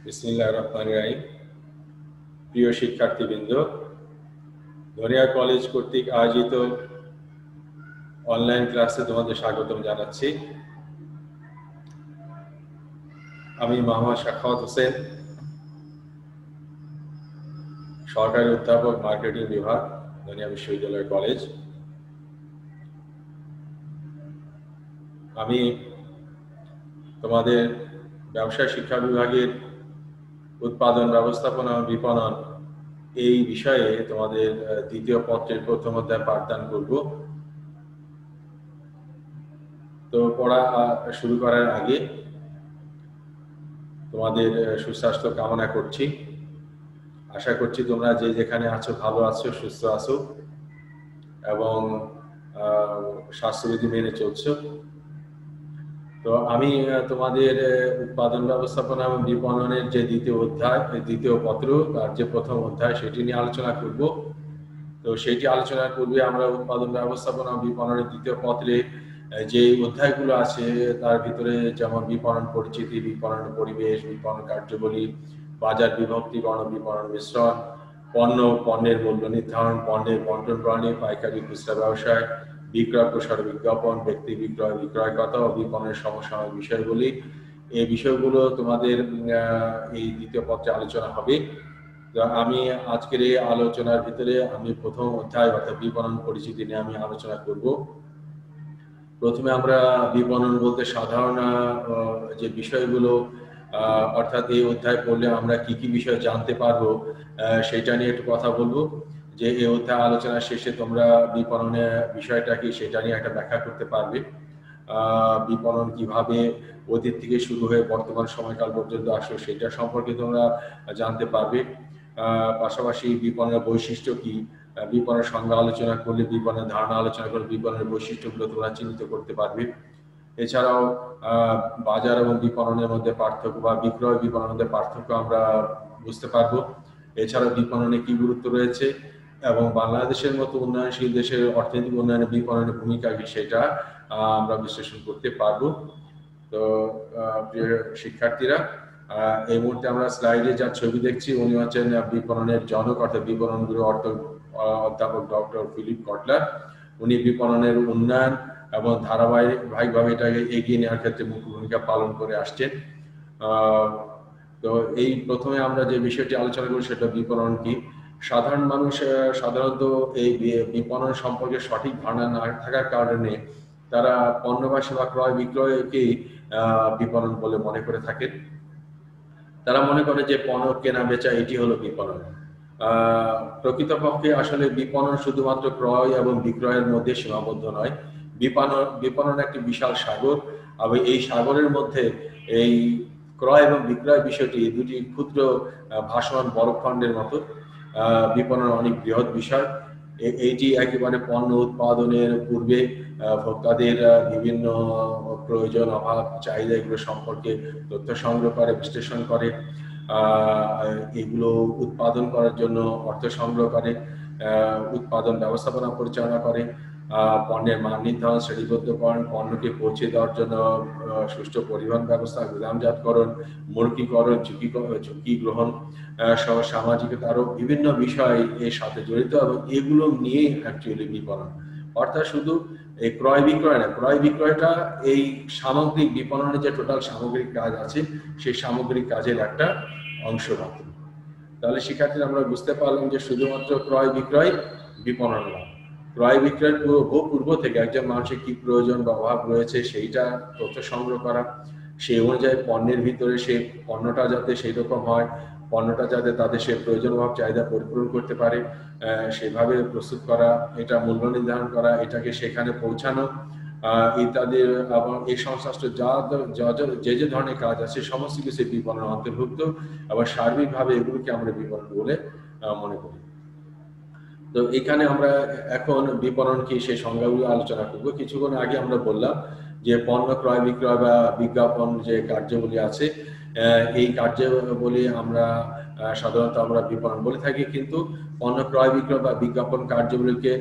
বিসমিল্লাহির রহমানির রহিম। প্রিয় শিক্ষার্থীবৃন্দ, ধনিয়া কলেজ কর্তৃক আয়োজিত অনলাইন ক্লাসে তোমাদের স্বাগতম জানাচ্ছি। আমি মোহাম্মদ সাখাওয়াত হোসেন, সহকারী অধ্যাপক, মার্কেটিং বিভাগ, ধনিয়া বিশ্ববিদ্যালয় কলেজ। আমি তোমাদের ব্যবসায় শিক্ষা বিভাগের উৎপাদন, ব্যবস্থাপনা ও বিপণন এই বিষয়ে তোমাদের দ্বিতীয় পত্রের প্রথম অধ্যায় পাঠদান করব। তো পড়া শুরু করার আগে তোমাদের সুস্বাস্থ্য কামনা করছি। আশা করছি তোমরা যে যেখানে আছো ভালো আছো, সুস্থ আছো এবং স্বাস্থ্যবিধি মেনে চলছো। তো আমি তোমাদের উৎপাদন, ব্যবস্থাপনা এবং বিপণনের যে দ্বিতীয় পত্র তার যে প্রথম অধ্যায় সেটি নিয়ে আলোচনা করব। তো সেটি আলোচনার পূর্বে আমরা উৎপাদন, ব্যবস্থাপনা ও বিপণনের দ্বিতীয় পত্রে যে অধ্যায়গুলো আছে তার ভিতরে যেমন বিপণন পরিচিতি, বিপণন পরিবেশ, বিপণন কার্যাবলী, বাজার বিভক্তি, গণবিপণন মিশ্রণ, পণ্যের মূল্য নির্ধারণ, পণ্যের বন্টন প্রণালী, পাইকারি খুচরা ব্যবসায়, বিক্রয় প্রসার বিজ্ঞাপন, ব্যক্তি বিক্রয়, বিক্রয়কতা ও বিপণনের সমসাময়িক বিষয়গুলি, এই বিষয়গুলো তোমাদের এই দ্বিতীয় পত্রে আলোচনা হবে। আমি আজকের এই আলোচনার ভিতরে আমি প্রথম অধ্যায় অর্থাৎ বিপণন পরিচিতি নিয়ে আমি আলোচনা করব। প্রথমে আমরা বিপণন বলতে সাধারণ যে বিষয়গুলো অর্থাৎ এই অধ্যায় পড়লে আমরা কি কি বিষয় জানতে পারবো সেটা নিয়ে একটু কথা বলবো। যে এই অধ্যায় আলোচনা শেষে তোমরা বিপণনের বিষয়টা কি সেটা নিয়ে একটা ব্যাখ্যা করতে পারবে। বিপণন কিভাবে অতীত থেকে শুরু হয়ে বর্তমান সময়কাল পর্যন্ত আসলো সেটা সম্পর্কে তোমরা জানতে পারবে। পাশাপাশি বিপণনের বৈশিষ্ট্য কি, বিপণনের সংজ্ঞা আলোচনা করলে, বিপণনের ধারণা আলোচনা করলে বিপণনের বৈশিষ্ট্যগুলো তোমরা চিহ্নিত করতে পারবে। এছাড়াও বাজার এবং বিপণনের মধ্যে পার্থক্য বা বিক্রয় বিপণনের মধ্যে পার্থক্য আমরা বুঝতে পারবো। এছাড়াও বিপণনে কি গুরুত্ব রয়েছে এবং বাংলাদেশের মতো উন্নয়নশীল দেশের অর্থনৈতিক উন্নয়নে বিপণনের ভূমিকা কি সেটা আমরা বিশ্লেষণ করতে পারবো। তো প্রিয় শিক্ষার্থীরা, এই মুহূর্তে আমরা স্লাইডে যা ছবি দেখছি উনি হচ্ছেন বিপণনের জনক অর্থাৎ বিপণন গুরু অধ্যাপক ডক্টর ফিলিপ কটলার। উনি বিপণনের উন্নয়ন এবং ধারাবাহিকভাবে এটাকে এগিয়ে নেওয়ার ক্ষেত্রে মুখ্য ভূমিকা পালন করে আসছেন। তো এই প্রথমে আমরা যে বিষয়টি আলোচনা করি সেটা বিপণন কি। সাধারণ মানুষ সাধারণত এই বিপণন সম্পর্কে সঠিক ধারণা না থাকার কারণে তারা পণ্য বা সেবা ক্রয় বিক্রয়কেই বিপণন বলে মনে করে থাকেন। তারা মনে করে যে পণ্য কেনা বেচা এটি হলো বিপণন। প্রকৃতপক্ষে আসলে বিপণন শুধুমাত্র ক্রয় এবং বিক্রয়ের মধ্যে সীমাবদ্ধ নয়। বিপণন একটি বিশাল সাগর, এবং এই সাগরের মধ্যে এই ক্রয় এবং বিক্রয় বিষয়টি দুটি ক্ষুদ্র ভাসমান বরফখণ্ডের মতো। বিপণন অনেক বৃহৎ বিষয়। এইটি একেবারে পণ্য উৎপাদনের পূর্বে ভোক্তাদের বিভিন্ন প্রয়োজন, অভাব, চাহিদা এগুলো সম্পর্কে তথ্য সংগ্রহ করে, বিশ্লেষণ করে, এগুলো উৎপাদন করার জন্য অর্থ সংগ্রহ করে, উৎপাদন ব্যবস্থাপনা পরিচালনা করে, পণ্যের মান নির্ধারণ, শ্রেণীবদ্ধকরণ, পণ্যকে পৌঁছে দেওয়ার জন্য সুষ্ঠু পরিবহন ব্যবস্থা, গুদামজাতকরণ, মূলকীকরণ, ঝুঁকি গ্রহণ সহ সামাজিকতা আরো বিভিন্ন বিষয় এর সাথে জড়িত, এবং এগুলো নিয়ে অ্যাকচুয়ালি বিপণন। অর্থাৎ শুধু এই ক্রয় বিক্রয় না, ক্রয় বিক্রয়টা এই সামগ্রিক বিপণনের যে টোটাল সামগ্রিক কাজ আছে সেই সামগ্রিক কাজের একটা অংশ মাত্র। তাহলে শিক্ষার্থীরা আমরা বুঝতে পারলাম যে শুধুমাত্র ক্রয় বিক্রয় বিপণন না, ক্রয় বিক্রয়ের পূর্ব থেকে একজন মানুষের কি প্রয়োজন বা অভাব রয়েছে সেইটা তথ্য সংগ্রহ করা, সেই অনুযায়ী পণ্যের ভিতরে সেই পণ্যটা যাতে সেই রকম হয়, পণ্যটা যাতে তাদের সেই প্রয়োজন অভাব চাহিদা পরিপূরণ করতে পারে সেভাবে প্রস্তুত করা, এটা মূল্য নির্ধারণ করা, এটাকে সেখানে পৌঁছানো ইত্যাদি, এবং এই সংশ্লিষ্ট যে ধরনের কাজ আছে সমস্ত কিছু বিপণন অন্তর্ভুক্ত, এবং সার্বিকভাবে এগুলোকে আমরা বিপণন বলে মনে করি। তো এখানে আমরা এখন বিপণন কি সেই সংজ্ঞাগুলো আলোচনা করব। কিছুক্ষণ আগে আমরা বললাম যে পণ্য ক্রয় বিক্রয় বা বিজ্ঞাপন যে কার্যাবলী আছে, এই কার্যাবলী আমরা সাধারণত আমরা বিপণন বলে থাকি, কিন্তু পণ্য ক্রয় বিক্রয় বা বিজ্ঞাপন কার্যাবলীকে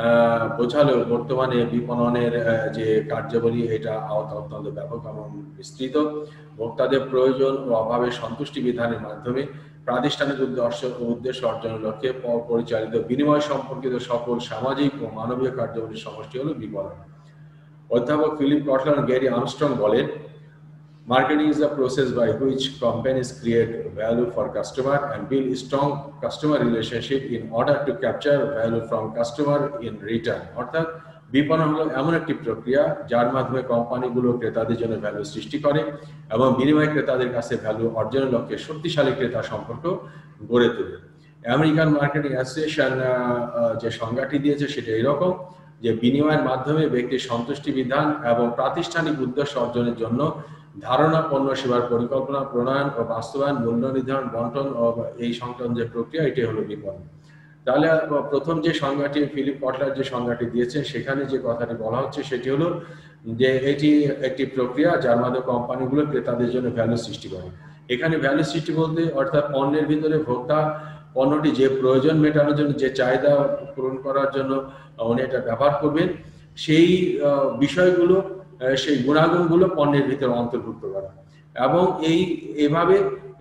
বোঝালেও বর্তমানে বিপণনের যে কার্যাবলী এটা আওতা অত্যন্ত ব্যাপক এবং বিস্তৃত। ভোক্তাদের প্রয়োজন ও অভাবের সন্তুষ্টি বিধানের মাধ্যমে প্রাতিষ্ঠানিক উদ্দেশ্য অর্জনের লক্ষ্যে পরিচালিত বিনিময় সম্পর্কিত সকল সামাজিক ও মানবীয় কার্যাবলীর সমষ্টি হলো বিপণন। অধ্যাপক ফিলিপ কটলার ও গ্যারি আর্মস্ট্রং বলেন, marketing is the process by which companies create value for customer and build strong customer relationship in order to capture value from customer in return. অর্থাৎ বিপণন হলো এমন একটি প্রক্রিয়া যার মাধ্যমে কোম্পানিগুলো ক্রেতাদের জন্য ভ্যালু সৃষ্টি করে এবং বিনিময়ে ক্রেতাদের কাছে ভ্যালু অর্জনের লক্ষ্যে শক্তিশালী ক্রেতা সম্পর্ক গড়ে তোলে। আমেরিকান মার্কেটিং অ্যাসোসিয়েশন যে সংজ্ঞাটি দিয়েছে সেটা এরকম যে বিনিময়ের মাধ্যমে ব্যক্তির সন্তুষ্টি বিধান এবং প্রাতিষ্ঠানিক উদ্দেশ্য অর্জনের জন্য ধারণা, পণ্য সেবার পরিকল্পনা, প্রণয়ন ও বাস্তবায়ন, মূল্য নির্ধারণ, বন্টন ও এই সংক্রান্ত যে প্রক্রিয়া এটি হলো বিপণন। তাহলে প্রথম যে সংজ্ঞাটি ফিলিপ কটলার যে সংজ্ঞাটি দিয়েছেন সেখানে যে কথাটি বলা হচ্ছে সেটি হলো যে এটি একটি প্রক্রিয়া যার মাধ্যমে কোম্পানিগুলো ক্রেতাদের জন্য ভ্যালু সৃষ্টি করে। এখানে ভ্যালু সৃষ্টি বলতে অর্থাৎ পণ্যের ভিতরে ভোক্তা পণ্যটি যে প্রয়োজন মেটানোর জন্য, যে চাহিদা পূরণ করার জন্য উনি এটা ব্যবহার করবেন, সেই বিষয়গুলো, সেই গুণাগুণগুলো পণ্যের ভিতরে অন্তর্ভুক্ত করা এবং এইভাবে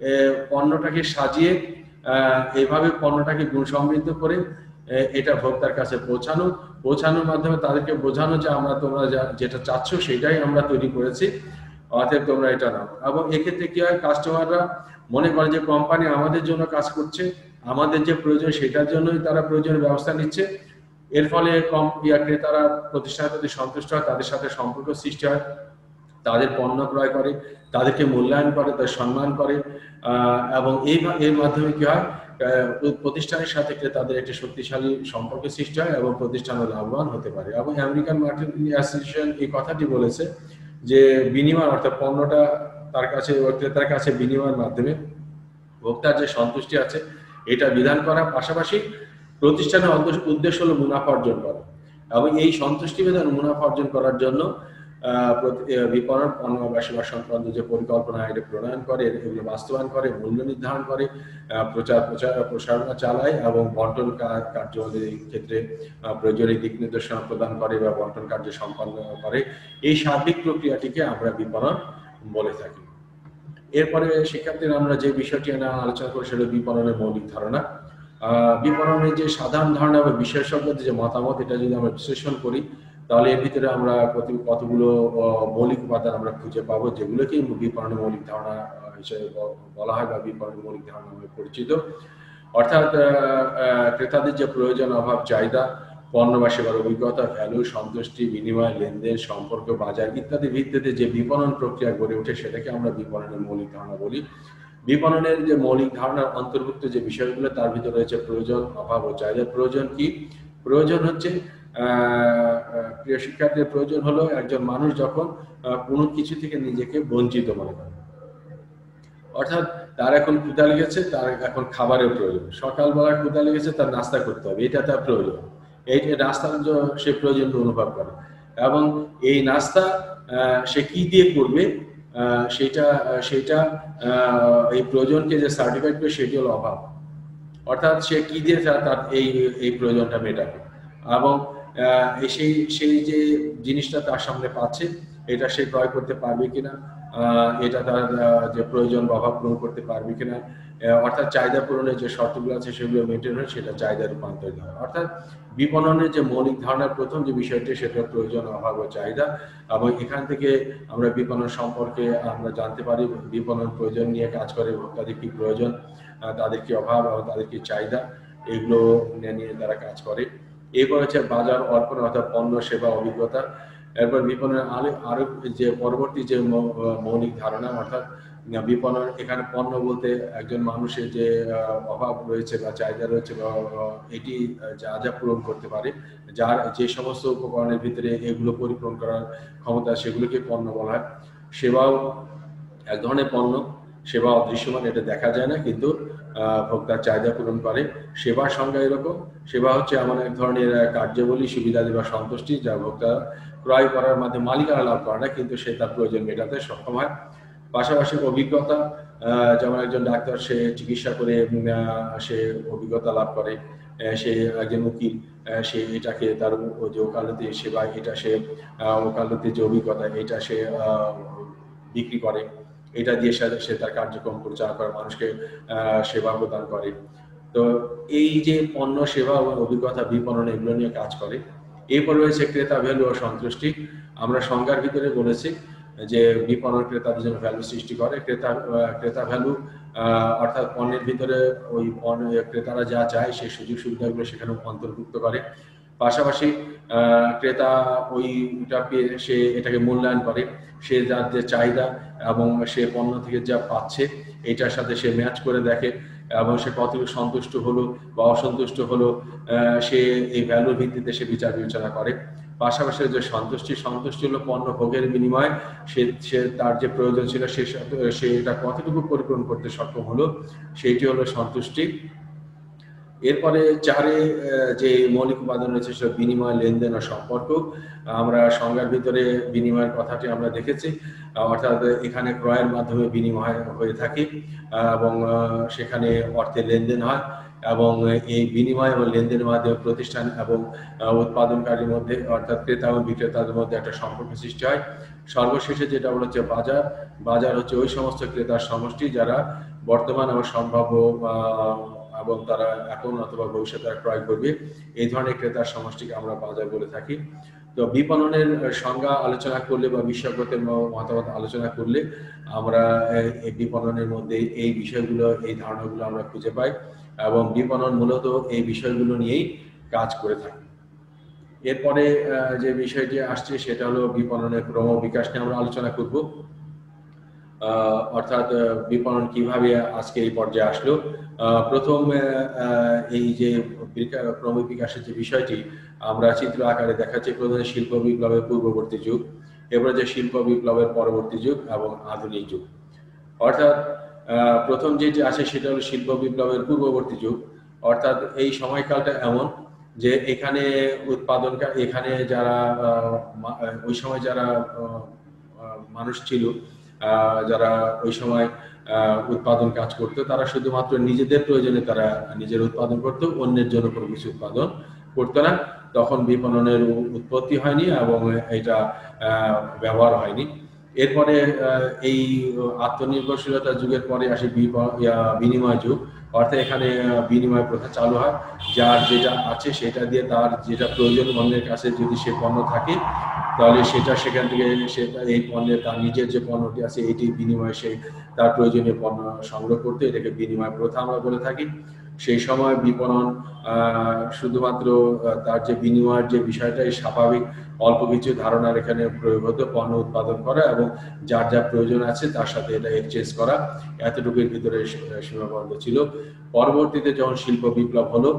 পণ্যটাকে সাজিয়ে এইভাবে পণ্যটাকে গুণ সমৃদ্ধ করে এটা ভোক্তার কাছে পৌঁছানোর মাধ্যমে তাদেরকে বোঝানো যে আমরা তোমরা যেটা চাচ্ছ সেটাই আমরা তৈরি করেছি, অতএব তোমরা এটা নাও। এবং এক্ষেত্রে কি হয়, কাস্টমাররা মনে করে যে কোম্পানি আমাদের জন্য কাজ করছে, আমাদের যে প্রয়োজন সেটার জন্যই তারা প্রয়োজনীয় ব্যবস্থা নিচ্ছে। এর ফলে ক্রেতারা প্রতিষ্ঠানের প্রতি সন্তুষ্ট হয়, তাদের সাথে সম্পর্ক সৃষ্টি হয়, তাদের পণ্য ক্রয় করে, তাদেরকে মূল্যায়ন করে, তাদের সম্মান করে এবং এর মাধ্যমে কি হয়, প্রতিষ্ঠানের সাথে তাদের একটি শক্তিশালী সম্পর্ক সৃষ্টি হয় এবং প্রতিষ্ঠানও লাভবান হতে পারে। এবং আমেরিকান মার্কেটিং অ্যাসোসিয়েশন এই কথাটি বলেছে যে বিনিময় অর্থাৎ পণ্যটা তার কাছে ক্রেতার কাছে বিনিময়ের মাধ্যমে ভোক্তার যে সন্তুষ্টি আছে এটা বিধান করা, পাশাপাশি প্রতিষ্ঠানের উদ্দেশ্য হলো মুনাফা অর্জন করা এবং এই সন্তুষ্টি বিধান মুনাফা অর্জন করার জন্য বিপণন, পণ্য বা সেবা সংক্রান্ত যে পরিকল্পনা এটা প্রণয়ন করে, এগুলো বাস্তবায়ন করে, মূল্য নির্ধারণ করে, প্রসারণা চালায় এবং বন্টন কার্যাবলীর ক্ষেত্রে প্রয়োজনীয় দিক নির্দেশনা প্রদান করে বা বন্টন কার্য সম্পন্ন করে। এই সার্বিক প্রক্রিয়াটিকে আমরা বিপণন বলে থাকি। এরপরে শিক্ষার্থীরা আমরা যে বিষয়টি আলোচনা করি সেটা বিপণনের মৌলিক ধারণা। বিপণনের যে সাধারণ ধারণা বা বিশেষজ্ঞদের যে মতামত এটা যদি আমরা বিশ্লেষণ করি তাহলে এর ভিতরে আমরা কতগুলো মৌলিক উপাদান আমরা খুঁজে পাবো যেগুলোকে বিপণনের মৌলিক ধারণা হিসেবে বলা হয় বা বিপণনের মৌলিক ধারণা নামে পরিচিত। অর্থাৎ ক্রেতাদের যে প্রয়োজন, অভাব, চাহিদা, পণ্য বা সেবার অভিজ্ঞতা, ভ্যালু, সন্তুষ্টি, বিনিময়, লেনদেন, সম্পর্ক, বাজার ইত্যাদি ভিত্তিতে যে বিপণন প্রক্রিয়া গড়ে ওঠে সেটাকে আমরা বিপণনের মৌলিক ধারণা বলি। বিপণনের যে মৌলিক ধারণার অন্তর্ভুক্ত যে বিষয়গুলো তার ভিতরে রয়েছে প্রয়োজন, অভাব ও চাহিদা। প্রয়োজন কি? প্রয়োজন হচ্ছে প্রিয় শিক্ষার্থীর প্রয়োজন হলো একজন মানুষ যখন কোনো কিছু থেকে নিজেকে বঞ্চিত মনে করে, অর্থাৎ তার এখন ক্ষুধা লেগেছে, তার এখন খাবারের প্রয়োজন, সকালবেলা ক্ষুধা লেগেছে, তার নাস্তা করতে হবে, এটা তার প্রয়োজন, এই নাস্তার সে প্রয়োজন অনুভব করে এবং এই নাস্তা সে কি দিয়ে করবে সেটা এই প্রয়োজনকে যে সার্টিফাইড করে সেটি হলো অভাব। অর্থাৎ সে কি দিয়ে তার এই প্রয়োজনটা মেটাবে এবং সেই যে জিনিসটা তার সামনে পাচ্ছে এটা সে ক্রয় করতে পারবে কিনা, এটা তার যে প্রয়োজন বা অভাব পূরণ করতে পারবে কিনা, অর্থাৎ চাহিদা পূরণের যে শর্তগুলো আছে সেগুলো মেনটেন হয়, সেটা চাহিদা রূপান্তরিত হয়। অর্থাৎ বিপণনের যে মৌলিক ধারণার প্রথম যে বিষয়টি সেটা প্রয়োজন, অভাব ও চাহিদা এবং এখান থেকে আমরা বিপণন সম্পর্কে আমরা জানতে পারি বিপণন প্রয়োজন নিয়ে কাজ করে, তাদের কি প্রয়োজন, তাদের কি অভাব এবং তাদের কি চাহিদা, এগুলো নিয়ে তারা কাজ করে। এরপর হচ্ছে বাজার অর্পণ অর্থাৎ পণ্য, সেবা, অভিজ্ঞতা। এরপর বিপণনের আরো যে পরবর্তী যে মৌলিক ধারণা অর্থাৎ বিপণন, এখানে পণ্য বলতে একজন মানুষের যে অভাব রয়েছে বা চাহিদা রয়েছে বা এটি যা পূরণ করতে পারে, যার যে সমস্ত উপকরণের ভিতরে এগুলো পরিপূরণ করার ক্ষমতা সেগুলোকে পণ্য বলা হয়। সেবাও এক ধরনের পণ্য, সেবা অদৃশ্যমান, এটা দেখা যায় না কিন্তু ভোক্তার চাহিদা পূরণ করে। সেবার সংজ্ঞা এরকম, সেবা হচ্ছে এমন এক ধরনের কার্যাবলী, সুবিধাদি বা সন্তুষ্টি যা ভোক্তা ক্রয় করার মাধ্যমে মালিকানা লাভ করে না কিন্তু সে তার প্রয়োজন মেটাতে সক্ষম হয়। পাশাপাশি অভিজ্ঞতা, যেমন একজন ডাক্তার সে চিকিৎসা করে সে অভিজ্ঞতা লাভ করে সে একজন উকিল, সে এটাকে তার যে ওকালতি সেবা, এটা সে ওকালতির যে অভিজ্ঞতা, এটা সে বিক্রি করে, এটা দিয়ে সে তার কার্যক্রম পরিচালনা করে, মানুষকে সেবা প্রদান করে। তো এই যে পণ্য, সেবা এবং অভিজ্ঞতা, বিপণন, এগুলো নিয়ে কাজ করে। এরপর রয়েছে ক্রেতা ভ্যালু ও সন্তুষ্টি। আমরা সংজ্ঞার ভিতরে বলেছি যে বিপণন ক্রেতাদের জন্য ভ্যালু সৃষ্টি করে। ক্রেতা ভ্যালু অর্থাৎ পণ্যের ভিতরে ওই ক্রেতারা যা চায় সেই সুযোগ সুবিধাগুলো সেখানে অন্তর্ভুক্ত করে। পাশাপাশি ক্রেতা ওইটা পেয়ে সে এটাকে মূল্যায়ন করে, সে যার যে চাহিদা এবং সে পণ্য থেকে যা পাচ্ছে এটার সাথে সে ম্যাচ করে দেখে, এবং সে কতটুকু সন্তুষ্ট হলো বা অসন্তুষ্ট হলো সে এই ভ্যালুর ভিত্তিতে সে বিচার বিবেচনা করে। পাশাপাশি যে সন্তুষ্টি হলো পণ্য ভোগের বিনিময়ে সে তার যে প্রয়োজন ছিল সে এটা কতটুকু পরিপূরণ করতে সক্ষম হলো, সেইটি হলো সন্তুষ্টি। এরপরে 4 যে মৌলিক উপাদান রয়েছে সেটা বিনিময়, লেনদেন ও সম্পর্ক। আমরা সংজ্ঞার ভিতরে বিনিময়ের কথাটি আমরা দেখেছি, অর্থাৎ এখানে ক্রয়ের মাধ্যমে বিনিময় হয়ে থাকে এবং সেখানে অর্থের লেনদেন হয়, এবং এই বিনিময় এবং লেনদেনের মাধ্যমে প্রতিষ্ঠান এবং উৎপাদনকারীর মধ্যে অর্থাৎ ক্রেতা এবং বিক্রেতাদের মধ্যে একটা সম্পর্ক সৃষ্টি হয়। সর্বশেষে যেটা হচ্ছে বাজার হচ্ছে ওই সমস্ত ক্রেতার সমষ্টি যারা বর্তমান এবং সম্ভাব্য এবং তারা এখন অথবা ভবিষ্যতে ক্রয় করবে, এই ধরনের ক্রেতার সমষ্টিকে আমরা বাজার বলে থাকি। তো বিপণনের সংজ্ঞা আলোচনা করলে বা বিশেষজ্ঞদের মতামত আলোচনা করলে আমরা এই বিপণনের মধ্যে এই বিষয়গুলো, এই ধারণাগুলো আমরা খুঁজে পাই, এবং বিপণন মূলত এই বিষয়গুলো নিয়েই কাজ করে থাকে। এরপরে যে বিষয়টি আসছে সেটা হলো বিপণনের ক্রম বিকাশ নিয়ে আমরা আলোচনা করব, অর্থাৎ বিপণন কিভাবে আজকে এই পর্যায়ে আসলো। প্রথম এই যে ক্রমিক বিকাশের যে বিষয়টি আমরা চিত্র আকারে দেখাচ্ছি, প্রথমে শিল্প বিপ্লবের পূর্ববর্তী যুগ, এরপরে যে শিল্প বিপ্লবের পরবর্তী যুগ এবং আধুনিক যুগ। অর্থাৎ প্রথম যেটি আছে সেটা হলো শিল্প বিপ্লবের পূর্ববর্তী যুগ, অর্থাৎ এই সময়কালটা এমন যে এখানে এখানে যারা ওই সময় যারা মানুষ ছিল, যারা ওই সময় উৎপাদন কাজ করতো, তারা শুধুমাত্র নিজেদের প্রয়োজনে তারা নিজের উৎপাদন করতো, অন্যের জন্য কোনো কিছু উৎপাদন করতো না। তখন বিপণনের উৎপত্তি হয়নি এবং এটা ব্যবহার হয়নি। এরপরে এই আত্মনির্ভরশীলতা যুগের পরে আসে বিনিময় যুগ, অর্থাৎ এখানে বিনিময় প্রথা চালু হয়। যার যেটা আছে সেটা দিয়ে তার যেটা প্রয়োজন, অন্যের কাছে যদি সে পণ্য থাকে তাহলে সেটা সেখান থেকে সে এই পণ্যের তার নিজের যে পণ্যটি আছে এটি বিনিময়ে সে তার প্রয়োজনীয় পণ্য সংগ্রহ করতে, এটাকে বিনিময় প্রথা আমরা বলে থাকি। সেই সময় বিপণন শুধুমাত্র তার যে বিনিময়ের যে বিষয়টা, এই স্বাভাবিক অল্প কিছু ধারণার এখানে প্রয়োগ হতো, পণ্য উৎপাদন করা এবং যার যা প্রয়োজন আছে তার সাথে এটা এক্সচেঞ্জ করা, এতটুকুর ভিতরে সীমাবদ্ধ ছিল। পরবর্তীতে যখন শিল্প বিপ্লব হলো,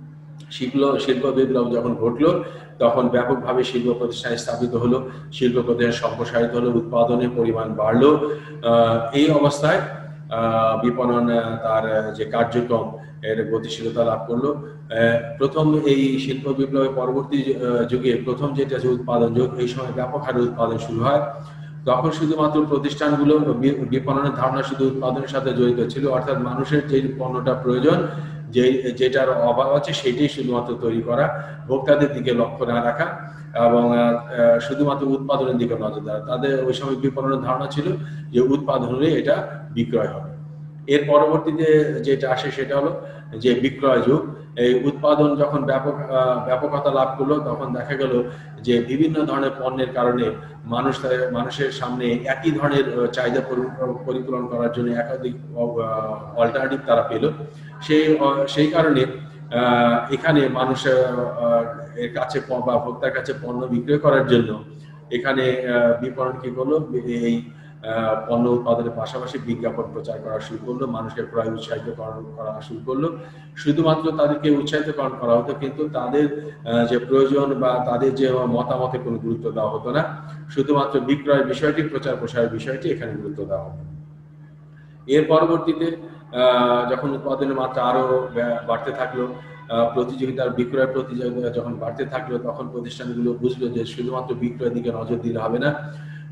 শিল্প বিপ্লব যখন ঘটলো তখন ব্যাপকভাবে শিল্প প্রতিষ্ঠান স্থাপিত হলো, শিল্প প্রতিষ্ঠান সম্প্রসারিত হলো, উৎপাদনের পরিমাণ বাড়লো। এই অবস্থায় বিপণন তার যে কার্যক্রম এর গতিশীলতা লাভ করলো। প্রথম এই শিল্প বিপ্লবের পরবর্তী যুগে প্রথম যেটা আছে উৎপাদন যুগ, এই সময় ব্যাপক হারে উৎপাদন শুরু হয়। তখন শুধুমাত্র প্রতিষ্ঠানগুলো বিপণনের ধারণা শুধু উৎপাদনের সাথে জড়িত ছিল, অর্থাৎ মানুষের যে পণ্যটা প্রয়োজন, যেটার অভাব আছে সেটাই শুধুমাত্র তৈরি করা, ভোক্তাদের দিকে লক্ষ্য না রাখা এবং শুধুমাত্র উৎপাদনের দিকে নজর দেওয়া। তাদের ওই সময় বিপণনের ধারণা ছিল যে উৎপাদন হলে এটা বিক্রয় হবে। এর পরবর্তীতে যেটা আসে সেটা হলো যে বিক্রয় যুগ। এই উৎপাদন যখন ব্যাপকতা লাভ করলো তখন দেখা গেল যে বিভিন্ন ধরনের পণ্যের কারণে মানুষের সামনে একই ধরনের চাহিদা পরিপূরণ করার জন্য একাধিক অল্টারনেটিভ তারা পেল। সেই কারণে এখানে মানুষের কাছে বা ভোক্তার কাছে পণ্য বিক্রয় করার জন্য এখানে বিপণন কি করলো, এই পণ্য উৎপাদনের পাশাপাশি বিজ্ঞাপন প্রচার করা শুরু করলো, মানুষকে ক্রয় উৎসাহিত করা শুরু করলো। শুধুমাত্র তাদেরকে উৎসাহিতকরণ করা হতো, কিন্তু তাদের যে প্রয়োজন বা তাদের যে মতামতে কোনো গুরুত্ব দেওয়া হতো না, শুধুমাত্র বিক্রয়ের বিষয়টি, প্রচার প্রসারের বিষয়টি এখানে গুরুত্ব দেওয়া হতো। এর পরবর্তীতে যখন উৎপাদনের মাত্রা আরো বাড়তে থাকলো, বিক্রয়ের প্রতিযোগিতা যখন বাড়তে থাকলো, তখন প্রতিষ্ঠানগুলো বুঝলো যে শুধুমাত্র বিক্রয়ের দিকে নজর দিলে হবে না,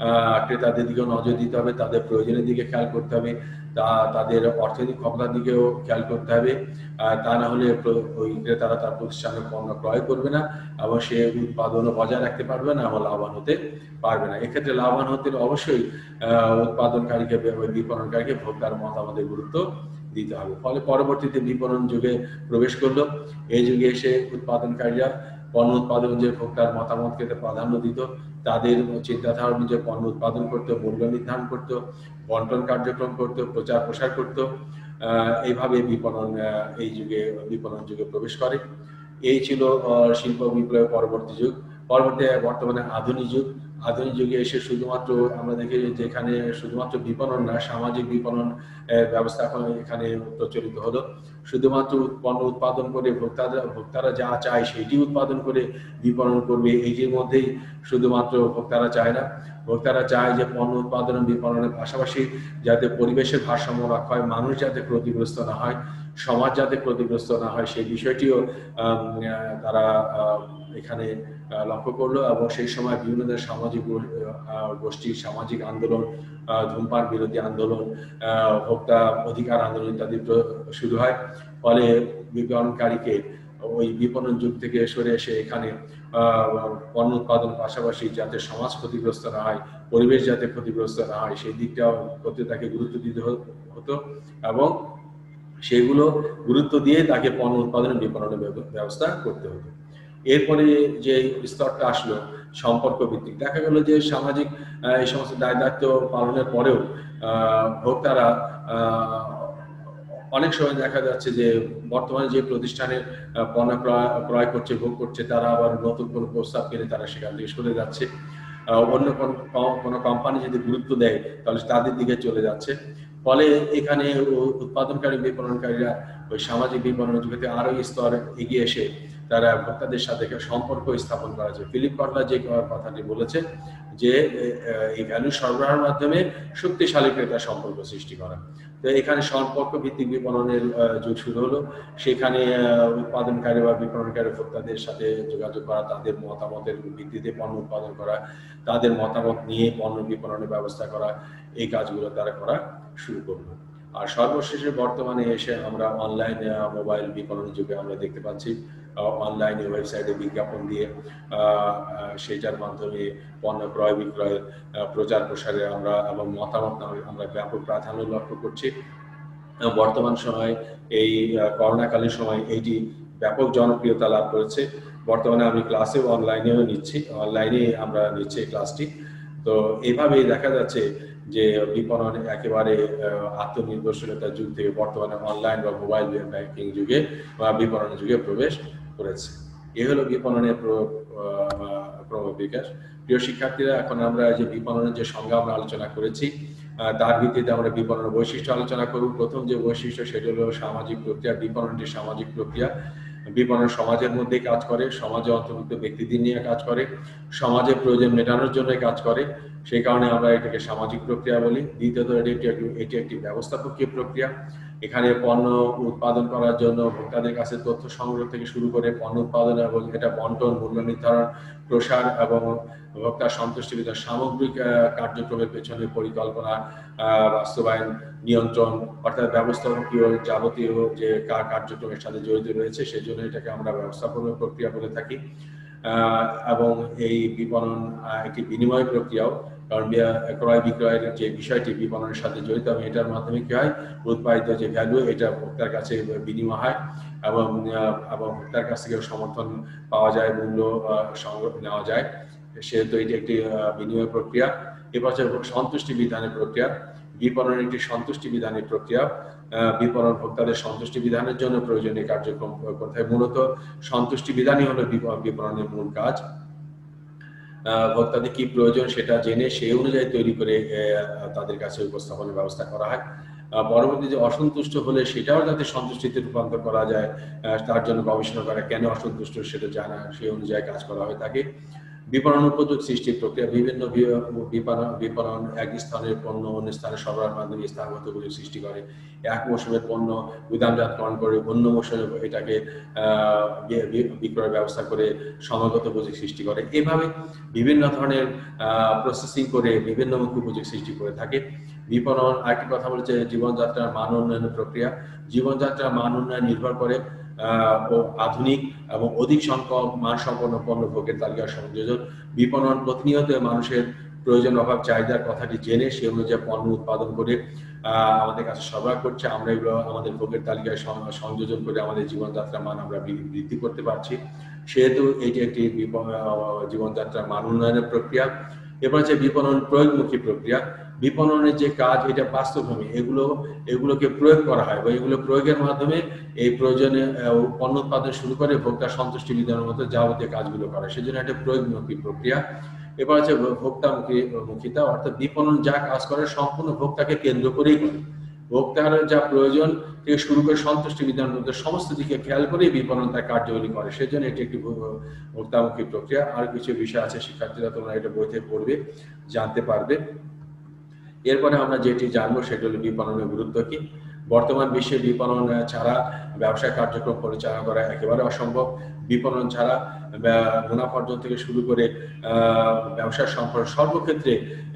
ক্রেতাদের দিকেও নজর দিতে হবে, তাদের প্রয়োজনের দিকে খেয়াল করতে হবে, তাদের অর্থনৈতিক ক্ষমতার দিকেও খেয়াল করতে হবে। তা না হলে ওই ক্রেতারা তার প্রতিষ্ঠানের পণ্য ক্রয় করবে না এবং সে উৎপাদনও বজায় রাখতে পারবে না এবং লাভবান হতে পারবে না। এক্ষেত্রে লাভবান হতে অবশ্যই উৎপাদনকারীকে, বিপণনকারীকে ভোক্তার মতামতের গুরুত্ব দিতে হবে। ফলে পরবর্তীতে বিপণন যুগে প্রবেশ করলো। এই যুগে এসে উৎপাদনকারীরা পণ্য উৎপাদন যে ভোক্তার মতামতকে প্রাধান্য দিত, তাদের চিন্তাধারা অনুযায়ী পণ্য উৎপাদন করতো, মূল্য নির্ধারণ করতো, বন্টন কার্যক্রম করতো, প্রচার প্রসার করতো। এইভাবে এই বিপণন যুগে প্রবেশ করে। এই ছিল শিল্প বিপ্লবের পরবর্তী যুগ। বর্তমানে আধুনিক যুগ। আধুনিক যুগে এসে শুধুমাত্র আমরা দেখি যেখানে শুধুমাত্র বিপণন না, সামাজিক বিপণন ব্যবস্থা এখন এখানে প্রচলিত হলো। শুধুমাত্র পণ্য উৎপাদন করে ভোক্তারা যা চায় সেটি উৎপাদন করে বিপণন করবে, এইটির মধ্যেই শুধুমাত্র ভোক্তারা চায় না। ভোক্তারা চায় যে পণ্য উৎপাদন বিপণনের পাশাপাশি যাতে পরিবেশের ভারসাম্য রক্ষা হয়, মানুষ যাতে ক্ষতিগ্রস্ত না হয়, সমাজ যাতে ক্ষতিগ্রস্ত না হয়, সেই বিষয়টিও তারা এখানে লক্ষ্য করলো। এবং সেই সময় বিভিন্ন ধরনের সামাজিক গোষ্ঠীর সামাজিক আন্দোলন, ধূমপান বিরোধী আন্দোলন, ভোক্তা অধিকার আন্দোলন ইত্যাদি শুরু হয়। ফলে বিপণনকারীকে ওই বিপণন যুগ থেকে সরে এসে এখানে পণ্য উৎপাদনের পাশাপাশি যাতে সমাজ ক্ষতিগ্রস্ত না হয়, পরিবেশ যাতে ক্ষতিগ্রস্ত না হয়, সেই দিকটাও করতে তাকে গুরুত্ব দিতে হতো এবং সেগুলো গুরুত্ব দিয়ে তাকে পণ্য উৎপাদনের বিপণনের ব্যবস্থা করতে হতো। এরপরে যে স্তরটা আসলো সম্পর্ক ভিত্তিক, দেখা গেল যে সামাজিক এই সমস্ত দায় দায়িত্ব পালনের পরেও ভোক্তারা অনেক সময় দেখা যাচ্ছে যে বর্তমানে যে প্রতিষ্ঠানের পণ্য ক্রয় করছে, ভোগ করছে, তারা আবার নতুন কোনো প্রস্তাব পেলে তারা সেখান থেকে সরে যাচ্ছে। অন্য কোনো কোম্পানি যদি গুরুত্ব দেয় তাহলে তাদের দিকে চলে যাচ্ছে। ফলে এখানে উৎপাদনকারী বিপণনকারীরা ওই সামাজিক বিপণন যুগে আরো স্তর এগিয়ে এসে তারা ভোক্তাদের সাথে সম্পর্ক স্থাপন করা যায়। ফিলিপ কটলার যে কথাটি বলেছে যে এই ভ্যালু সরবরাহের মাধ্যমে শক্তিশালী ক্রেতা সম্পর্ক সৃষ্টি করা। তো এখানে সম্পর্ক ভিত্তিক বিপণনের যুগ শুরু হলো। সেখানে উৎপাদনকারী বা বিপণনকারী ভোক্তাদের সাথে যোগাযোগ করা, তাদের মতামতের ভিত্তিতে পণ্য উৎপাদন করা, তাদের মতামত নিয়ে পণ্য বিপণনের ব্যবস্থা করা, এই কাজগুলো তারা করা শুরু করলো। আর সর্বশেষে বর্তমানে এসে আমরা অনলাইন মোবাইল বিপণন যুগে আমরা দেখতে পাচ্ছি অনলাইনে ওয়েবসাইটে বিজ্ঞাপন দিয়ে সেটার মাধ্যমে পণ্য ক্রয় বিক্রয়, প্রচার প্রসারে আমরা এবং মতামত আমরা ব্যাপক প্রাধান্য লক্ষ্য করছি। বর্তমান সময় এই করোনাকালীন সময় এইটি ব্যাপক জনপ্রিয়তা লাভ করেছে। বর্তমানে আমি ক্লাসেও অনলাইনেও নিচ্ছি, অনলাইনে আমরা নিচ্ছি এই ক্লাসটি। তো এইভাবেই দেখা যাচ্ছে যে বিপণন একেবারে আত্মনির্ভরশীলতার যুগ থেকে বর্তমানে অনলাইন বা মোবাইল ব্যাংকিং যুগে বা বিপণন যুগে প্রবেশ করেছে। এ হলো বিপণনের ক্রমবিকাশ। প্রিয় শিক্ষার্থীরা, এখন আমরা যে বিপণনের যে সংজ্ঞা আমরা আলোচনা করেছি তার ভিত্তিতে আমরা বিপণনের বৈশিষ্ট্য আলোচনা করব। প্রথম যে বৈশিষ্ট্য সেটা হলো সামাজিক প্রক্রিয়া। বিপণনটি সামাজিক প্রক্রিয়া। বিপণন সমাজের মধ্যে কাজ করে, সমাজে অন্তর্ভুক্ত ব্যক্তিদের নিয়ে কাজ করে, সমাজের প্রয়োজন মেটানোর জন্য কাজ করে, সেই কারণে আমরা এটাকে সামাজিক প্রক্রিয়া বলি। দ্বিতীয়ত এটি একটি ব্যবস্থাপকীয় প্রক্রিয়া। এখানে পণ্য উৎপাদন করার জন্য ভোক্তাদের কাছে তথ্য সংগ্রহ থেকে শুরু করে পণ্য উৎপাদন এবং এটা বন্টন, মূল্য নির্ধারণ, প্রসার এবং ভোক্তার সন্তুষ্টি বিধান সামগ্রিক কার্যক্রমের পেছনে পরিকল্পনা, বাস্তবায়ন, নিয়ন্ত্রণ, অর্থাৎ ব্যবস্থাপকীয় যাবতীয় যে কার্যক্রমের সাথে জড়িত রয়েছে, সেই জন্য এটাকে আমরা ব্যবস্থাপনা প্রক্রিয়া বলে থাকি। এবং এই বিপণন একটি বিনিময় প্রক্রিয়াও, কারণ ক্রয় বিক্রয়ের যে বিষয়টি বিপণনের সাথে জড়িত এবং এটার মাধ্যমে কি হয়, উৎপাদিত যে ভ্যালু এটা ভোক্তার কাছে বিনিময় হয় এবং ভোক্তার কাছ থেকে সমর্থন পাওয়া যায়, মূল্য সংগ্রহ নেওয়া যায়। সেহেতু এটি একটি বিনিময় প্রক্রিয়া। এবার হচ্ছে সন্তুষ্টি বিধানের প্রক্রিয়া। বিপণন একটি সন্তুষ্টি বিধানের প্রক্রিয়া। বিপণন ভোক্তাদের সন্তুষ্টি বিধানের জন্য প্রয়োজনীয় কার্যক্রম করতে হয়। মূলত সন্তুষ্টি বিধানই হলো বিপণনের মূল কাজ। ভোক্তাদের কি প্রয়োজন সেটা জেনে সেই অনুযায়ী তৈরি করে তাদের কাছে উপস্থাপনের ব্যবস্থা করা হয়। পরবর্তী যে অসন্তুষ্ট হলে সেটাও যাতে সন্তুষ্টিতে রূপান্তর করা যায় তার জন্য গবেষণা করা, কেন অসন্তুষ্ট সেটা জানা, সেই অনুযায়ী কাজ করা হয়ে থাকে। বিপণন উপযোগ সৃষ্টির প্রক্রিয়া বিভিন্ন বিপণন এক স্থানের পণ্য অন্য স্থানে সরবরাহের মাধ্যমে স্থানগত উপযোগ সৃষ্টি করে। এক মৌসুমের পণ্য গুদামজাতকরণ করে অন্য মৌসুমে এটাকে বিক্রয়ের ব্যবস্থা করে সমাগত উপযোগ সৃষ্টি করে। এভাবে বিভিন্ন ধরনের প্রসেসিং করে বিভিন্নমুখী উপযোগ সৃষ্টি করে থাকে। বিপণন আরেকটি কথা বলছে জীবনযাত্রার মান উন্নয়নের প্রক্রিয়া। জীবনযাত্রার মান উন্নয়ন নির্ভর করে ও আধুনিক এবং অধিক সংখ্যক মানসম্পন্ন পণ্য ভোগের তালিকা সংযোজন। বিপণন প্রতিনিয়ত মানুষের প্রয়োজন অভাব চাহিদার কথাটি জেনে সে অনুযায়ী পণ্য উৎপাদন করে আমাদের কাছে সরবরাহ করছে। আমরা এগুলো আমাদের ভোগের তালিকায় সংযোজন করে আমাদের জীবনযাত্রার মান আমরা বৃদ্ধি করতে পারছি। সেহেতু এটি একটি জীবনযাত্রার মান উন্নয়নের প্রক্রিয়া। এবার হচ্ছে বিপণন প্রয়োগমুখী প্রক্রিয়া। বিপণনের যে কাজ এটা বাস্তবধর্মী, এগুলোকে প্রয়োগ করা হয় এবং এগুলো প্রয়োগের মাধ্যমে এই প্রয়োজনে পণ্য উৎপাদন শুরু করে ভোক্তার সন্তুষ্টি বিধানের মতো যাবতীয় কাজগুলো করে, সেজন্য একটা প্রয়োগমুখী প্রক্রিয়া। এবার হচ্ছে ভোক্তামুখিতা, অর্থাৎ বিপণন যা কাজ করে সম্পূর্ণ ভোক্তাকে কেন্দ্র করেই করে। ভোক্তার যা প্রয়োজন থেকে শুরু করে সন্তুষ্টি বিধানের মধ্যে সমস্ত দিকে খেয়াল করেই বিপণন তার কার্যকরী করে, সেজন্য এটি একটি ভোক্তামুখী প্রক্রিয়া। আর কিছু বিষয় আছে শিক্ষার্থীরা তোমরা এটা বইতে পড়বে, জানতে পারবে। এরপরে আমরা যেটি জানবো সেটা হলো বিপণনের গুরুত্ব কি। বর্তমান বিশ্বে বিপণন ছাড়া ব্যবসায় কার্যক্রম পরিচালনা করা একেবারে অসম্ভব। বিপণন ছাড়া মুনাফা অর্জন থেকে শুরু করে ব্যবসার সম্পর্ক সর্বক্ষেত্রে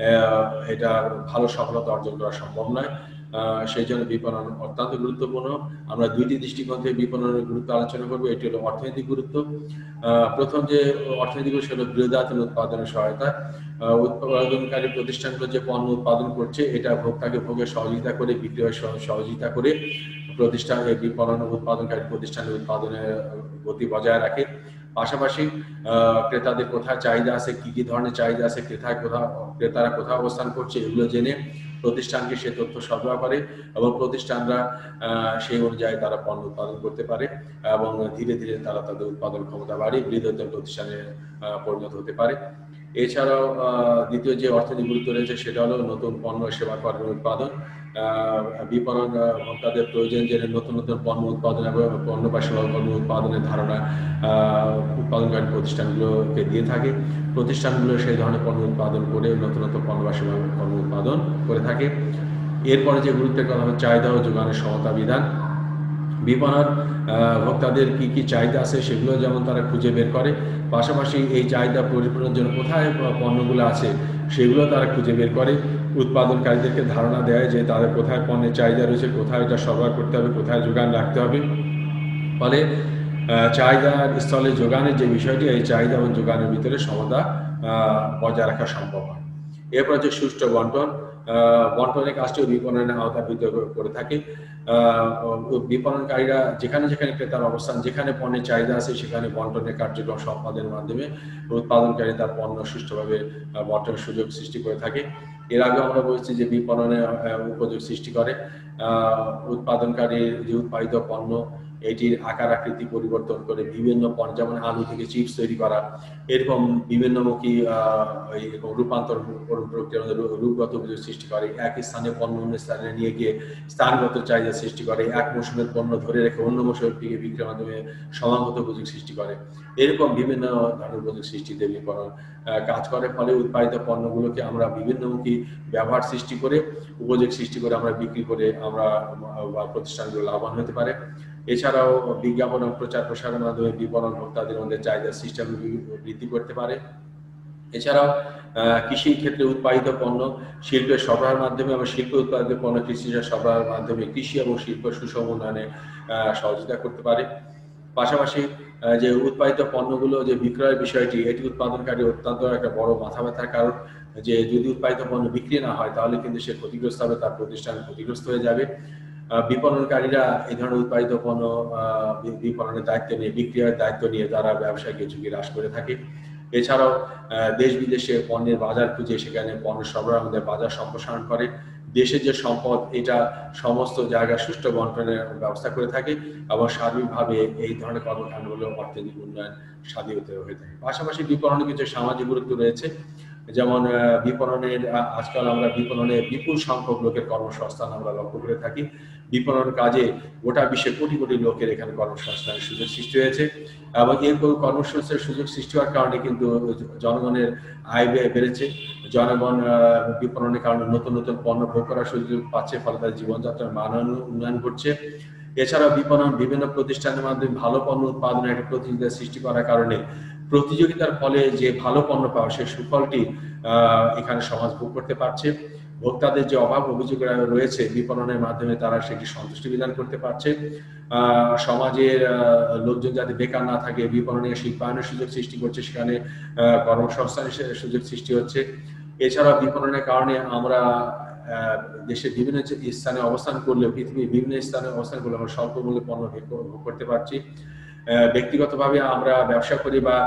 এটা ভালো সফলতা অর্জন করা সম্ভব নয়। সেই জন্য বিপণন অত্যন্ত গুরুত্বপূর্ণ। আমরা দুইটি দৃষ্টিকোণ থেকে বিপণনের গুরুত্ব আলোচনা করবো। এটি হলো অর্থনৈতিক গুরুত্ব। প্রথম যে অর্থনৈতিক গুরুত্ব সেটা বৃহদায়তন উৎপাদনের সহায়তা। উৎপাদনকারী প্রতিষ্ঠানগুলো যে পণ্য উৎপাদন করছে এটা ভোক্তাকে ভোগে সহযোগিতা করে, বিক্রয় সহযোগিতা করে প্রতিষ্ঠান বিপণন উৎপাদনকারী প্রতিষ্ঠানের উৎপাদনের গতি বজায় রাখে। পাশাপাশি ক্রেতাদের কোথায় চাহিদা আছে, কি কি ধরনের চাহিদা আছে, ক্রেতারা কোথায় অবস্থান করছে এগুলো জেনে প্রতিষ্ঠানকে সে তথ্য সরবরাহ করে এবং প্রতিষ্ঠানরা সেই অনুযায়ী তারা পণ্য উৎপাদন করতে পারে এবং ধীরে ধীরে তারা তাদের উৎপাদন ক্ষমতা বাড়িয়ে বৃহত্তর প্রতিষ্ঠানে পরিণত হতে পারে। এছাড়াও দ্বিতীয় যে অর্থনৈতিক গুরুত্ব রয়েছে সেটা হলো নতুন পণ্য সেবা কর্মের উৎপাদন। বিপণন ভোক্তাদের প্রয়োজন জেনে নতুন নতুন পণ্য উৎপাদন এবং পণ্য বা সেবা কর্ম উৎপাদনের ধারণা উৎপাদনকারী প্রতিষ্ঠানগুলোকে দিয়ে থাকে। প্রতিষ্ঠানগুলো সেই ধরনের পণ্য উৎপাদন করে নতুন নতুন পণ্য বা সেবা কর্ম উৎপাদন করে থাকে। এরপরে যে গুরুত্বের কথা হচ্ছে চাহিদা ও যোগানের সমতা বিধান। বিপণন ভোক্তাদের কি কি চাহিদা আছে সেগুলো যেমন তারা খুঁজে বের করে, পাশাপাশি এই চাহিদা পরিপূরণের জন্য কোথায় পণ্যগুলো আছে সেগুলো তারা খুঁজে বের করে। উৎপাদনকারীদেরকে ধারণা দেয় যে তাদের কোথায় পণ্যের চাহিদা রয়েছে, কোথায় এটা সরবরাহ করতে হবে, কোথায় যোগান রাখতে হবে। ফলে চাহিদার স্থলে যোগানের যে বিষয়টি, এই চাহিদা এবং যোগানের ভিতরে সমতা বজায় রাখা সম্ভব হয়। এরপর যে সুষ্ঠু বন্টনের কাজটিও বিপণনের আওতার ভিতরে করে থাকে। বিপণনকারীরা যেখানে যেখানে ক্রেতার অবস্থান, যেখানে পণ্যের চাহিদা আছে সেখানে বন্টনের কার্যক্রম সম্পাদনের মাধ্যমে উৎপাদনকারী তার পণ্য সুষ্ঠুভাবে বন্টনের সুযোগ সৃষ্টি করে থাকে। এর আগে আমরা বলছি যে বিপণনের উপযোগ সৃষ্টি করে। উৎপাদনকারীর যে উৎপাদিত পণ্য এটির আকার আকৃতি পরিবর্তন করে বিভিন্ন পণ্য, যেমন আলু থেকে চিপস তৈরি করা, এরকম বিভিন্নমুখী এরকম রূপান্তর প্রক্রিয়ার রূপগত উপযোগ সৃষ্টি করে। এক স্থানে পণ্য অন্য স্থানে নিয়ে গিয়ে স্থানগত চাহিদা সৃষ্টি করে। এক মৌসুমের পণ্য ধরে রেখে অন্য মৌসুমের দিকে বিক্রির মাধ্যমে সমাগত উপযোগ সৃষ্টি করে। এরকম বিভিন্ন ধরনের উপযোগ সৃষ্টিতে বিপণন কাজ করে। ফলে উৎপাদিত পণ্যগুলোকে আমরা বিভিন্নমুখী ব্যবহার সৃষ্টি করে, উপযোগ সৃষ্টি করে আমরা বিক্রি করে আমরা প্রতিষ্ঠানগুলো লাভবান হতে পারে। এছাড়াও বিজ্ঞাপন ও প্রচার প্রসারের মাধ্যমে বিপণন ভোক্তাদের মধ্যে চাহিদা সিস্টেম বৃদ্ধি করতে পারে। এছাড়াও কৃষি ক্ষেত্রে উৎপাদিত পণ্য শিল্পের সরবরাহের মাধ্যমে এবং শিল্প উৎপাদিত পণ্য কৃষি সরবরাহের মাধ্যমে কৃষি এবং শিল্প সুষম উন্নয়নে সহযোগিতা করতে পারে। পাশাপাশি যে উৎপাদিত পণ্যগুলো যে বিক্রয়ের বিষয়টি, এটি উৎপাদনকারী অত্যন্ত একটা বড় মাথা ব্যথার কারণ। যে যদি উৎপাদিত পণ্য বিক্রি না হয় তাহলে কিন্তু সে ক্ষতিগ্রস্ত হবে, তার প্রতিষ্ঠান ক্ষতিগ্রস্ত হয়ে যাবে। বিপণনকারীরা এই ধরনের উৎপাদিত পণ্য বিপণনের দায়িত্ব নিয়ে, বিক্রিয়ার দায়িত্ব নিয়ে তারা ব্যবসায়কে ঝুঁকি হ্রাস করে থাকে। এছাড়াও দেশ বিদেশে পণ্যের বাজার খুঁজে সেখানে পণ্য সরবরাহ বাজার সম্প্রসারণ করে। দেশের যে সম্পদ এটা সমস্ত জায়গায় সুষ্ঠু বন্টনের ব্যবস্থা করে থাকে এবং সার্বিকভাবে এই ধরনের কর্মকাণ্ডগুলো অর্থনৈতিক উন্নয়ন সাধিত হয়ে থাকে। পাশাপাশি বিপণনের কিছু সামাজিক গুরুত্ব রয়েছে, যেমন বিপণনের আজকাল আমরা বিপণনে বিপুল সংখ্যক লোকের কর্মসংস্থান আমরা লক্ষ্য করে থাকি। বিপণন কাজে গোটা বিশ্বে কোটি কোটি লোকের এখানে কর্মসংস্থানের সুযোগ সৃষ্টি হয়েছে এবং এই কর্মসংস্থানের সুযোগ সৃষ্টি হওয়ার কারণে কিন্তু জনগণের আয় ব্যয় বেড়েছে। জনগণ বিপণনের কারণে নতুন নতুন পণ্য ভোগ করার সুযোগ পাচ্ছে, ফলে তাদের জীবনযাত্রার মান উন্নয়ন ঘটছে। এছাড়াও বিপণন বিভিন্ন প্রতিষ্ঠানের মাধ্যমে ভালো পণ্য উৎপাদনের একটা প্রতিযোগিতা সৃষ্টি করার কারণে প্রতিযোগিতার ফলে যে ভালো পণ্য পাওয়া সেই সুফলটি এখানে সমাজ ভোগ করতে পারছে। ভোক্তাদের যে অভাব অভিযোগ রয়েছে বিপণনের মাধ্যমে তারা সেটি সন্তুষ্টি বিধান করতে পারছে। সমাজের লোকজন যাতে বেকার না থাকে, বিপণনের শিল্পায়নের সুযোগ সৃষ্টি করছে, সেখানে কর্মসংস্থানের সুযোগ সৃষ্টি হচ্ছে। এছাড়া বিপণনের কারণে আমরা দেশের বিভিন্ন স্থানে অবস্থান করলেও, পৃথিবীর বিভিন্ন স্থানে অবস্থান করলে আমরা স্বল্প মূল্যে পণ্য ভোগ করতে পারছি। ব্যক্তিগতভাবে আমরা ব্যবসা করি বা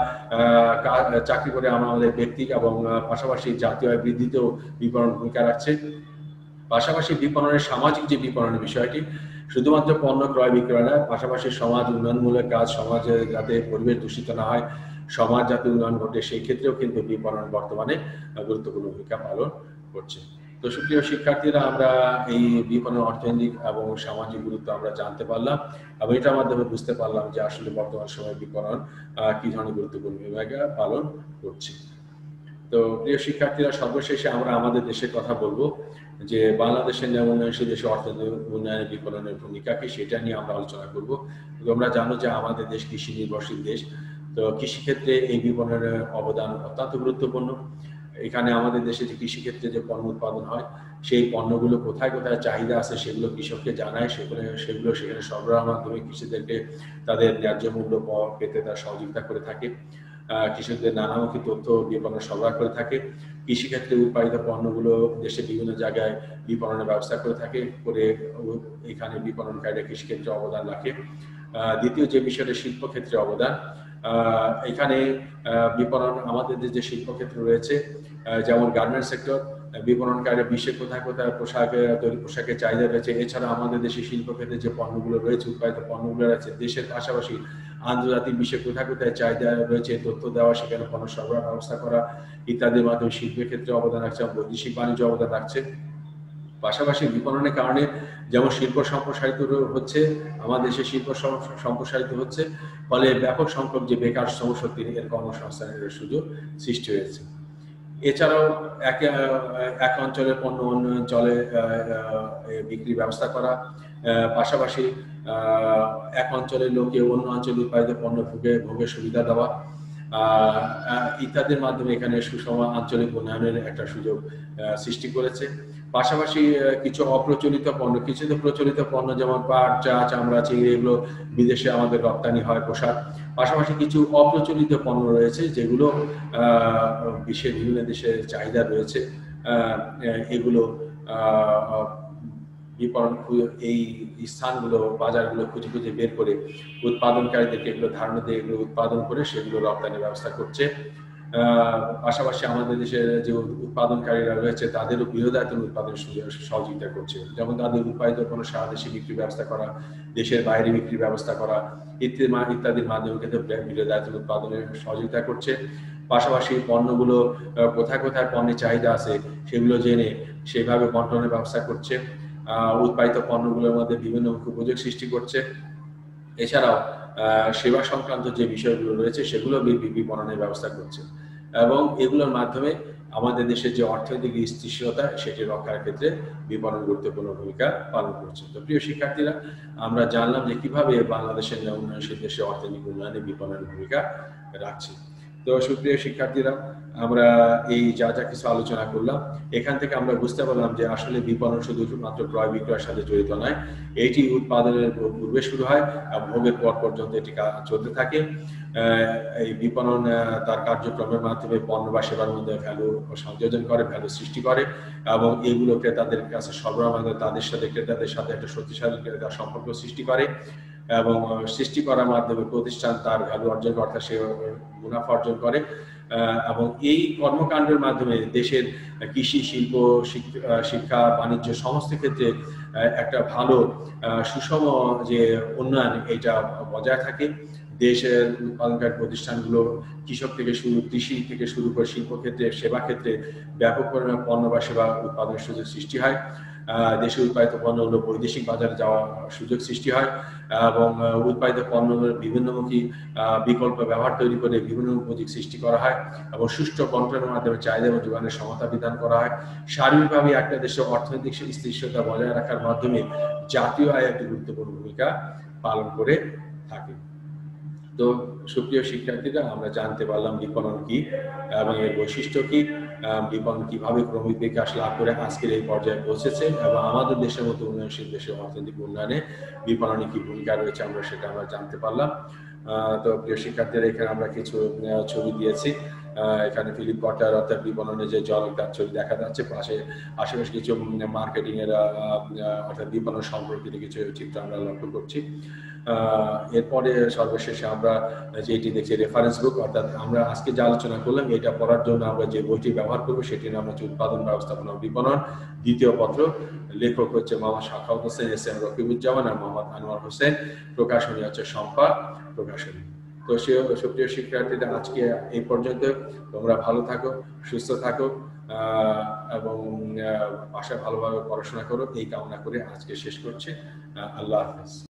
চাকরি করে আমাদের ব্যক্তি এবং পাশাপাশি জাতীয় আয় বৃদ্ধিতেও বিপণন ভূমিকা রাখছে। পাশাপাশি বিপণনের সামাজিক যে বিপণনের বিষয়টি শুধুমাত্র পণ্য ক্রয় বিক্রয় নয়, পাশাপাশি সমাজ উন্নয়নমূলক কাজ, সমাজে যাতে পরিবেশ দূষিত না হয়, সমাজ যাতে উন্নয়ন ঘটে, সেই ক্ষেত্রেও কিন্তু বিপণন বর্তমানে গুরুত্বপূর্ণ ভূমিকা পালন করছে। তো সুপ্রিয় শিক্ষার্থীরা, আমরা এই বিপণন অর্থনৈতিক এবং সামাজিক গুরুত্ব আমরা জানতে পারলাম এবং এটার মাধ্যমে বুঝতে পারলাম যে আসলে বর্তমান সময়ে বিপণন কি ধরনের গুরুত্বপূর্ণ ভূমিকা পালন করছে। তো প্রিয় শিক্ষার্থীরা, সর্বশেষে আমরা আমাদের দেশের কথা বলবো যে বাংলাদেশের উন্নয়নশীল দেশে অর্থনৈতিক উন্নয়নে বিপণনের ভূমিকা কি, সেটা নিয়ে আমরা আলোচনা করব। তোমরা জানো যে আমাদের দেশ কৃষি নির্ভরশীল দেশ। তো কৃষিক্ষেত্রে এই বিপণনের অবদান অত্যন্ত গুরুত্বপূর্ণ। এখানে আমাদের দেশে যে কৃষিক্ষেত্রে যে পণ্য উৎপাদন হয়, সেই পণ্যগুলো কোথায় কোথায় চাহিদা আছে সেগুলো কৃষককে জানায়, সেগুলো সেখানে সরবরাহের মাধ্যমে কৃষকদেরকে তাদের ন্যায্য মূল্য পেতে তারা সহযোগিতা করে থাকে। কৃষকদের নানামুখী তথ্য বিপণন সরবরাহ করে থাকে। কৃষিক্ষেত্রে উৎপাদিত পণ্যগুলো দেশে বিভিন্ন জায়গায় বিপণনের ব্যবস্থা করে থাকে, করে এখানে বিপণনকারীরা কৃষিক্ষেত্রে অবদান রাখে। দ্বিতীয় যে বিষয়টা শিল্পক্ষেত্রে অবদান, এখানে বিপণন আমাদের যে শিল্পক্ষেত্র রয়েছে, যেমন গার্মেন্ট সেক্টর, বিপণনকারীরা বিশ্বে কোথায় কোথায় তৈরি পোশাকের চাহিদা রয়েছে। এছাড়া আমাদের দেশে শিল্পক্ষেত্রে যে পণ্যগুলো রয়েছে, উৎপাদিত পণ্যগুলো রয়েছে, দেশের পাশাপাশি আন্তর্জাতিক বিশ্বে কোথায় কোথায় চাহিদা রয়েছে তথ্য দেওয়া, সেখানে পণ্য সরবরাহ ব্যবস্থা করা ইত্যাদির মাধ্যমে শিল্পের ক্ষেত্রে অবদান রাখছে, বৈদেশিক বাণিজ্য অবদান রাখছে। পাশাপাশি বিপণনের কারণে যেমন শিল্প সম্প্রসারিত হচ্ছে, আমাদের দেশে শিল্প সম্প্রসারিত হচ্ছে, ফলে ব্যাপক সংখ্যক যে বেকার শ্রমশক্তি এর কর্মসংস্থানের সুযোগ সৃষ্টি হয়েছে। এছাড়াও এক অঞ্চলের পণ্য অন্য অঞ্চলে বিক্রি ব্যবস্থা করা, পাশাপাশি এক অঞ্চলের লোকে অন্য অঞ্চলে উৎপাদিত পণ্য ভোগের সুবিধা দেওয়া ইত্যাদির মাধ্যমে এখানে সুষম আঞ্চলিক উন্নয়নের একটা সুযোগ সৃষ্টি করেছে। পাশাপাশি কিছু অপ্রচলিত পণ্য, কিছু প্রচলিত পণ্য যেমন পাট, চা, চামড়া, চিংড়ি, এগুলো বিদেশে আমাদের রপ্তানি হয়, পোশাক। পাশাপাশি কিছু অপ্রচলিত পণ্য রয়েছে যেগুলো বিশ্বের বিভিন্ন দেশে চাহিদা রয়েছে, এগুলো বিপণন এই স্থানগুলো, বাজারগুলো খুঁজে খুঁজে বের করে উৎপাদনকারীদেরকে এগুলো ধারণা দিয়ে এগুলো উৎপাদন করে সেগুলো রপ্তানির ব্যবস্থা করছে। পাশাপাশি আমাদের দেশের যে উৎপাদনকারীরা রয়েছে তাদেরও বৃহদায়তন উৎপাদন সহযোগিতা করছে, যেমন তাদের উৎপাদিত কোনো সারা দেশে বিক্রির ব্যবস্থা করা, দেশের বাইরে বিক্রির ব্যবস্থা করা ইত্যাদির মাধ্যমে কিন্তু বৃহদায়তন উৎপাদনের সহযোগিতা করছে। পাশাপাশি পণ্যগুলো কোথায় কোথায় পণ্যের চাহিদা আছে সেগুলো জেনে সেভাবে বন্টনের ব্যবস্থা করছে, উৎপাদিত পণ্যগুলোর মধ্যে বিভিন্ন উপযোগ সৃষ্টি করছে। এছাড়াও সেবা সংক্রান্ত যে বিষয়গুলো রয়েছে সেগুলো বিপণনের ব্যবস্থা করছে এবং এগুলোর মাধ্যমে আমাদের দেশের যে অর্থনৈতিক স্থিতিশীলতা সেটি রক্ষার ক্ষেত্রে বিপণন গুরুত্বপূর্ণ ভূমিকা পালন করছে। তো প্রিয় শিক্ষার্থীরা, আমরা জানলাম যে কিভাবে বাংলাদেশের উন্নয়নশীল দেশে অর্থনৈতিক উন্নয়নে বিপণনের ভূমিকা রাখছে। তো সুপ্রিয় শিক্ষার্থীরা, আমরা এই যা যা কিছু আলোচনা করলাম এখান থেকে আমরা বুঝতে পারলাম যে আসলে বিপণন শুধুমাত্র ক্রয় বিক্রয়ের সাথে জড়িত নয়, এটি উৎপাদনের পূর্বে শুরু হয় এবং ভোগের পর পর্যন্ত এটি চলতে থাকে। এই বিপণন তার কার্যক্রমের মাধ্যমে পণ্য বা সেবার মধ্যে ভ্যালু সংযোজন করে, ভ্যালু সৃষ্টি করে এবং এগুলো ক্রেতাদের কাছে সরবরাহ মাধ্যমে তাদের সাথে ক্রেতাদের সাথে একটা শক্তিশালী ক্রেতা সম্পর্ক সৃষ্টি করে এবং সৃষ্টি করার মাধ্যমে প্রতিষ্ঠান তার ভ্যালু অর্জন করে, অর্থাৎ সে মুনাফা অর্জন করে এবং এই কর্মকাণ্ডের মাধ্যমে দেশের কৃষি, শিল্প, শিক্ষা, বাণিজ্য সমস্ত ক্ষেত্রে একটা ভালো সুষম যে উন্নয়ন এটা বজায় থাকে। দেশের উৎপাদনকারী প্রতিষ্ঠানগুলো কৃষক থেকে শুরু, কৃষি থেকে শুরু করে শিল্পক্ষেত্রে, সেবা ক্ষেত্রে ব্যাপক পরিমাণে পণ্য বা সেবা উৎপাদনের সুযোগ সৃষ্টি হয়। দেশে উৎপাদিত পণ্যগুলো বৈদেশিক বাজারে যাওয়ার সুযোগ সৃষ্টি হয় এবং উৎপাদিত পণ্যগুলোর বিভিন্নমুখী বিকল্প ব্যবহার তৈরি করে বিভিন্ন উপযোগ সৃষ্টি করা হয় এবং সুষ্ঠু বন্টনের মাধ্যমে চাহিদা এবং যোগানের সমতা বিধান করা হয়। সার্বিকভাবে একটা দেশের অর্থনৈতিক স্থিতিশীলতা বজায় রাখার মাধ্যমে জাতীয় আয় একটি গুরুত্বপূর্ণ ভূমিকা পালন করে থাকে। তো সুপ্রিয় শিক্ষার্থীরা, আমরা জানতে পারলাম বিপণন কি এবং এর বৈশিষ্ট্য কি, বিপণন কিভাবে ক্রমিক বিকাশ লাভ করে আজকের এই পর্যায়ে পৌঁছেছে এবং আমাদের দেশের মতো উন্নয়নশীল দেশের অর্থনৈতিক উন্নয়নে বিপণনে কি ভূমিকা রয়েছে সেটা আমরা জানতে পারলাম। তো প্রিয় শিক্ষার্থীরা, এখানে আমরা কিছু ছবি দিয়েছি। এখানে ফিলিপ কটার অর্থাৎ বিপণনে যে জনক, তার ছবি দেখা যাচ্ছে। আশেপাশে কিছু মার্কেটিং এর অর্থাৎ বিপণন সম্পর্কিত কিছু চিত্র আমরা লক্ষ্য করছি। এরপরে সর্বশেষে আমরা যেটি দেখছি রেফারেন্স বুক, অর্থাৎ আমরা আজকে যে আলোচনা করলাম এটা পড়ার জন্য আমরা যে বইটি ব্যবহার করবো সেটির নাম হচ্ছে উৎপাদন ব্যবস্থাপনা বিপণন, দ্বিতীয় পত্র। লেখক হচ্ছে মোহাম্মদ সাখাওয়াত হোসেন, এস.এম. রকিবুজ্জামান আর মোহাম্মদ আনোয়ার হোসেন। প্রকাশনী হচ্ছে শম্পা প্রকাশনী। তো সুপ্রিয় শিক্ষার্থীরা, আজকে এই পর্যন্ত। তোমরা ভালো থাকো, সুস্থ থাকো এবং বাসায় ভালোভাবে পড়াশোনা করো, এই কামনা করে আজকে শেষ করছি। আল্লাহ হাফেজ।